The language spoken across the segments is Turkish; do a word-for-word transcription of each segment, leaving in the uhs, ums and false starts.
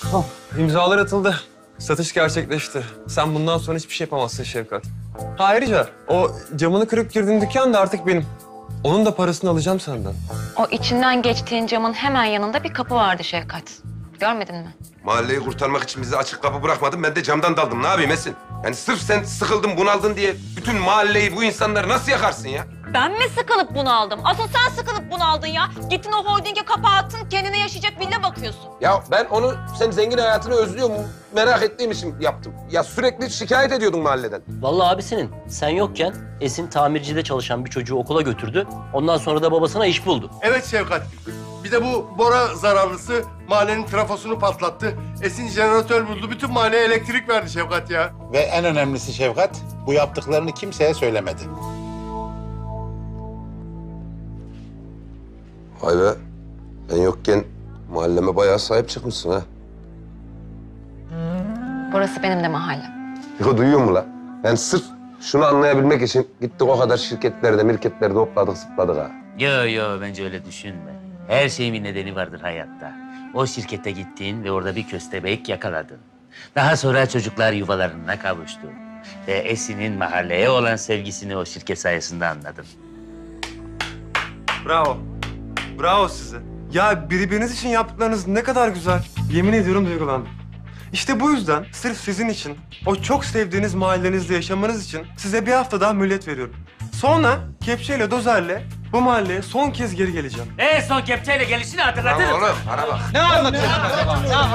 Oh, imzalar atıldı. Satış gerçekleşti. Sen bundan sonra hiçbir şey yapamazsın Şevkat. Ha, ayrıca o camını kırıp girdiğin dükkan da artık benim. Onun da parasını alacağım senden. O içinden geçtiğin camın hemen yanında bir kapı vardı Şevkat. Görmedin mi? Mahalleyi kurtarmak için bizi açık kapı bırakmadın. Ben de camdan daldım. Ne yapayım Esin? Yani sırf sen sıkıldın, bunaldın diye bütün mahalleyi, bu insanları nasıl yakarsın ya? Ben mi sıkılıp bunu aldım? Asıl sen sıkılıp bunu aldın ya. Gittin o holdinge kapağı attın, kendine yaşayacak villa bakıyorsun. Ya ben onu, sen zengin hayatını özlüyor mu? Merak ettiğim için yaptım. Ya sürekli şikayet ediyordun mahalleden. Vallahi abisinin sen yokken Esin tamircide çalışan bir çocuğu okula götürdü. Ondan sonra da babasına iş buldu. Evet Şevkat. Bir de bu Bora zararlısı mahallenin trafosunu patlattı. Esin jeneratör buldu. Bütün mahalleye elektrik verdi Şevkat ya. Ve en önemlisi Şevkat, bu yaptıklarını kimseye söylemedi. Vay be. Ben yokken mahalleme bayağı sahip çıkmışsın ha. Burası benim de mahallem. Yo, duyuyor mu la? Ben sırf şunu anlayabilmek için gittik o kadar şirketlerde, mirketlerde hopladık, zıpladık ha. Yo yo bence öyle düşünme. Her şeyin bir nedeni vardır hayatta. O şirkete gittin ve orada bir köstebek yakaladın. Daha sonra çocuklar yuvalarına kavuştu. Ve Esin'in mahalleye olan sevgisini o şirket sayesinde anladın. Bravo. Bravo size. Ya birbiriniz için yaptıklarınız ne kadar güzel. Yemin ediyorum duygulandım. İşte bu yüzden sırf sizin için, o çok sevdiğiniz mahallenizde yaşamanız için size bir hafta daha mühlet veriyorum. Sonra kepçeyle, dozerle bu mahalleye son kez geri geleceğim. En son kepçeyle gelişini hatırlatırım. Tamam oğlum, bana bak. Ne anlatıyorsun acaba?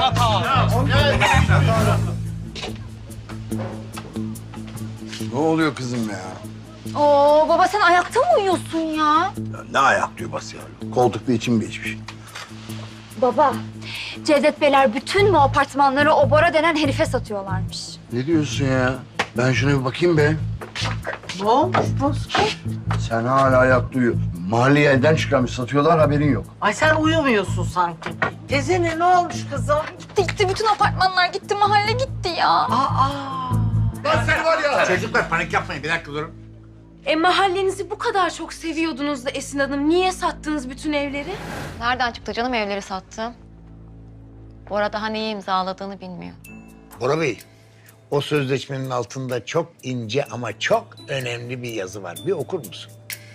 Ne oluyor kızım ya? Oo baba sen ayakta mı uyuyorsun ya? Ya ne ayak yuvası ya? Koltukta içim geçmiş. Baba, Cevdet Beyler bütün bu apartmanları o Bora denen herife satıyorlarmış. Ne diyorsun ya? Ben şuna bir bakayım be. Ne olmuş Bozkır? Sen hala ayakta uyu. Mahalleyi elden çıkarmış, satıyorlar, haberin yok. Ay sen uyumuyorsun sanki. Tezene ne olmuş kızım? Gitti gitti bütün apartmanlar gitti mahalle gitti ya. Aa. Lan seni var ya! Çocuklar panik yapmayın, bir dakika durun. E mahallenizi bu kadar çok seviyordunuz da Esin Hanım. Niye sattınız bütün evleri? Nereden çıktı canım evleri sattım? Bora daha neyi imzaladığını bilmiyor. Bora Bey, o sözleşmenin altında çok ince ama çok önemli bir yazı var. Bir okur musun?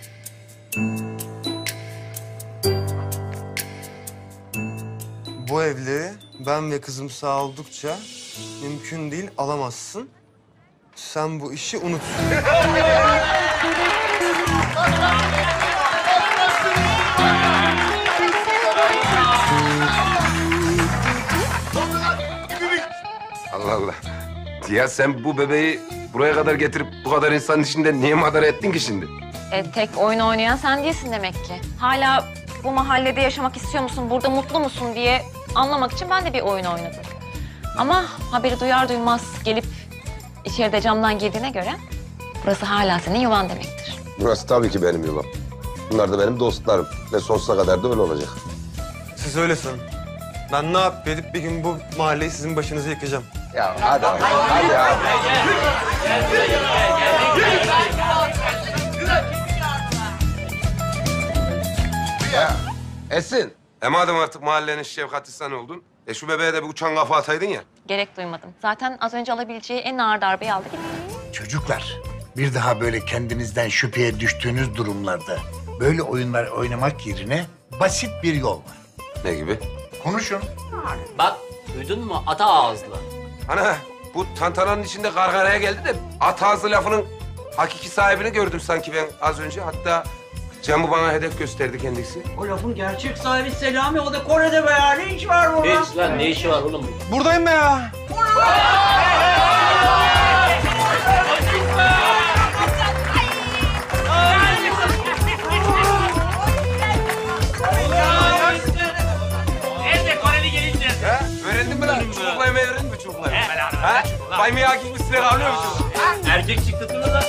Bu evleri ben ve kızım sağ oldukça mümkün değil alamazsın. Sen bu işi unut. Allah Allah. Ya sen bu bebeği buraya kadar getirip bu kadar insanın içinde niye madara ettin ki şimdi? E, tek oyun oynayan sen değilsin demek ki. Hala bu mahallede yaşamak istiyor musun, burada mutlu musun diye anlamak için ben de bir oyun oynadım. Ama haberi duyar duymaz gelip içeride camdan girdiğine göre burası hala senin yuvan demektir. Burası tabii ki benim yuvam. Bunlar da benim dostlarım ve sonsuza kadar da öyle olacak. Siz öyle sanın. Ben ne yapıp edip bir gün bu mahalleyi sizin başınıza yıkacağım. Ya hadi abi, hadi abi. Ya Esin, e madem artık mahallenin şefkatli sen oldun, e şu bebeğe de bir uçan kafa ataydın ya. Gerek duymadım. Zaten az önce alabileceği en ağır darbeyi aldı gitti. Çocuklar, bir daha böyle kendinizden şüpheye düştüğünüz durumlarda böyle oyunlar oynamak yerine basit bir yol var. Ne gibi? Konuşun. Bak duydun mu ata ağızlı. Ana bu tantananın içinde gargaraya geldi de at ağzı lafının hakiki sahibini gördüm sanki ben az önce. Hatta Cem'i bana hedef gösterdi kendisi. O lafın gerçek sahibi Selami. O da Kore'de be ya. Ne iş var burada? Hiç lan ne işi var oğlum? Buradayım be ya. Nerede Koreli gelince? Ha? Öğrendin mi lan? Çubukla yemeği öğrendin mi çubukla yemeği? Ha? Baymaya gibi silah alıyor musun? Erkek çıktı da.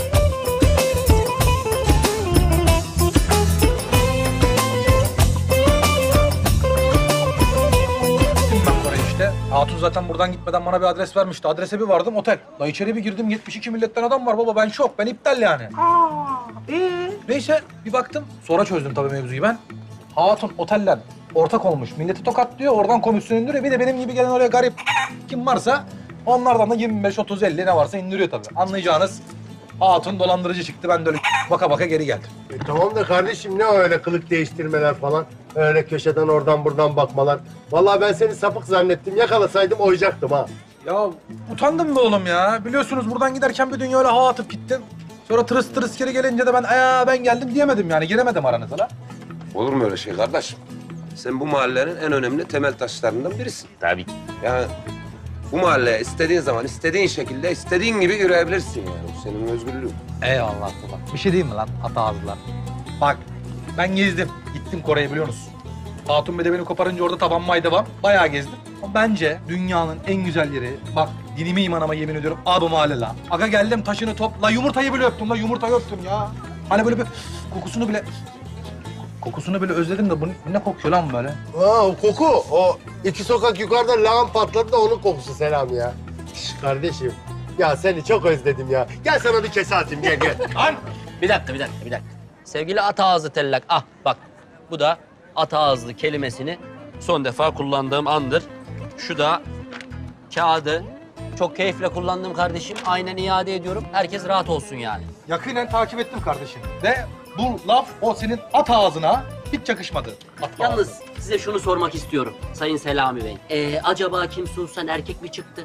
işte. Hatun zaten buradan gitmeden bana bir adres vermişti. Adrese bir vardım otel. Da içeri bir girdim yetmiş iki milletten adam var baba. Ben şok. Ben iptal yani. Aa, ee? Neyse bir baktım. Sonra çözdüm tabii mevzuyu ben. Hatun oteller ortak olmuş. Milleti tokatlıyor, oradan komisyon indiriyor. Bir de benim gibi gelen oraya garip kim varsa onlardan da yirmi beş, otuz, elli ne varsa indiriyor tabii. Anlayacağınız hatun dolandırıcı çıktı. Ben de öyle baka baka geri geldim. E, tamam da kardeşim ne öyle kılık değiştirmeler falan. Öyle köşeden oradan buradan bakmalar. Vallahi ben seni sapık zannettim. Yakalasaydım oyacaktım ha. Ya utandım be oğlum ya. Biliyorsunuz buradan giderken bir dünya öyle hava atıp gittim. Sonra tırıs tırıs geri gelince de ben aa ben geldim diyemedim yani. Giremedim aranıza la. Olur mu öyle şey kardeşim? Sen bu mahallenin en önemli temel taşlarından birisin. Tabii ki. Yani bu mahalleye istediğin zaman, istediğin şekilde, istediğin gibi yürüyebilirsin yani. Bu senin özgürlüğün. Eyvallah baba. Bir şey diyeyim mi lan hata ağızlar? Bak ben gezdim. Gittim Kore'ye biliyor musun? Hatun Bey de beni koparınca orada taban may devam. Bayağı gezdim. Ama bence dünyanın en güzel yeri, bak dinime imanıma yemin ediyorum, abi mahalle la. Aga geldim taşını top, la yumurtayı bile öptüm la, yumurtayı öptüm ya. Hani böyle bir kokusunu bile, kokusunu bile özledim de bu ne kokuyor lan böyle? Ha o koku. O iki sokak yukarıda lağım patladı da onun kokusu Selami ya. Şş, kardeşim. Ya seni çok özledim ya. Gel sana bir kese atayım gel gel. Lan! Bir dakika, bir dakika, bir dakika. Sevgili at ağızlı tellak, ah bak bu da at ağızlı kelimesini son defa kullandığım andır. Şu da kağıdı çok keyifle kullandım kardeşim. Aynen iade ediyorum. Herkes rahat olsun yani. Yakinen takip ettim kardeşim. Ve bu laf o senin at ağzına hiç yakışmadı. At Yalnız ağzı. size şunu sormak istiyorum Sayın Selami Bey. Ee, acaba Kim Sunsen erkek mi çıktı?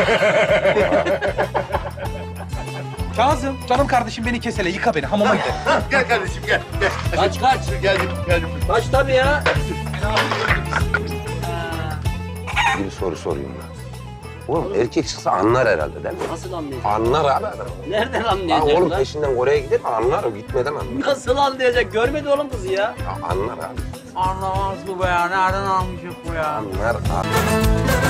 Kazım, canım kardeşim beni kesele, yıka beni, hamama gidelim. Ha, gel kardeşim gel. gel. Kaç kaç. Geldim geldim. Kaç tabii ya. Bir soru sorayım ben. Oğlum erkek çıksa anlar herhalde değil mi? Nasıl anlayacak? Anlar abi adam. Nereden Ha, anlayacak oğlum lan? peşinden oraya gider mi? Anlar o gitmeden anlar. Nasıl anlayacak? Görmedi oğlum kızı ya. Ya anlar abi. Anlamaz bu be ya. Nereden anlayacak bu ya? Anlar abi.